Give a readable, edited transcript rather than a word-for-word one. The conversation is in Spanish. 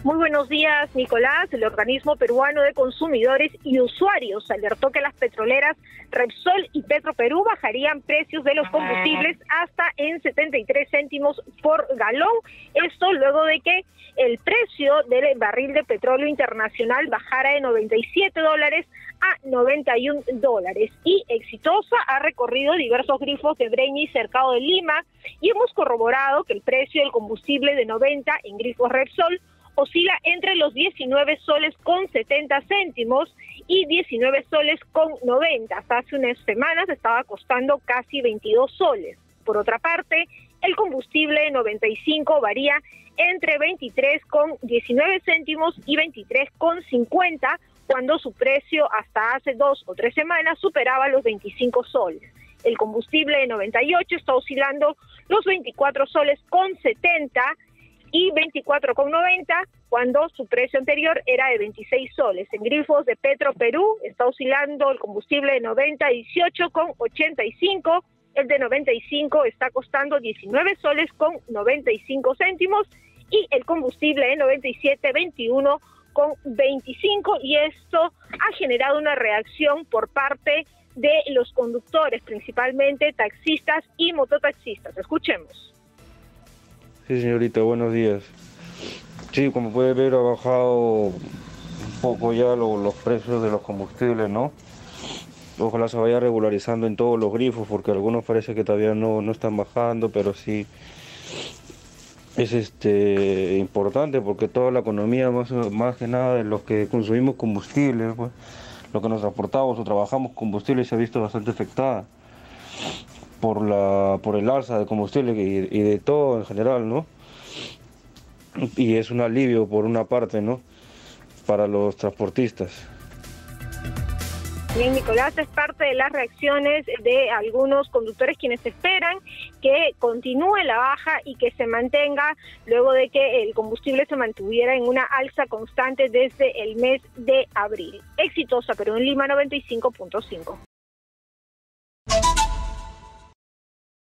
Muy buenos días, Nicolás. El organismo peruano de consumidores y usuarios alertó que las petroleras Repsol y Petroperú bajarían precios de los combustibles hasta en 73 céntimos por galón. Esto luego de que el precio del barril de petróleo internacional bajara de $97 a $91. Y Exitosa ha recorrido diversos grifos de Breña y Cercado de Lima y hemos corroborado que el precio del combustible de 90 en grifos Repsol oscila entre los 19 soles con 70 céntimos y 19 soles con 90. Hasta hace unas semanas estaba costando casi 22 soles. Por otra parte, el combustible 95 varía entre 23 con 19 céntimos y 23 con 50, cuando su precio hasta hace 2 o 3 semanas superaba los 25 soles. El combustible 98 está oscilando los 24 soles con 70 y 24,90, cuando su precio anterior era de 26 soles. En grifos de Petroperú está oscilando el combustible de 90 a 18,85, el de 95 está costando 19 soles con 95 céntimos y el combustible de 97, 21,25, y esto ha generado una reacción por parte de los conductores, principalmente taxistas y mototaxistas. Escuchemos. Sí, señorita, buenos días. Sí, como puede ver, ha bajado un poco ya los precios de los combustibles, ¿no? Ojalá se vaya regularizando en todos los grifos, porque algunos parece que todavía no están bajando, pero sí es importante, porque toda la economía, más que nada de los que consumimos combustible, pues, lo que nos transportamos o trabajamos combustible, se ha visto bastante afectada por el alza de combustible y de todo en general, ¿no? Y es un alivio por una parte, ¿no?, para los transportistas. Bien, Nicolás, es parte de las reacciones de algunos conductores quienes esperan que continúe la baja y que se mantenga luego de que el combustible se mantuviera en una alza constante desde el mes de abril. Exitosa, pero en Lima 95.5.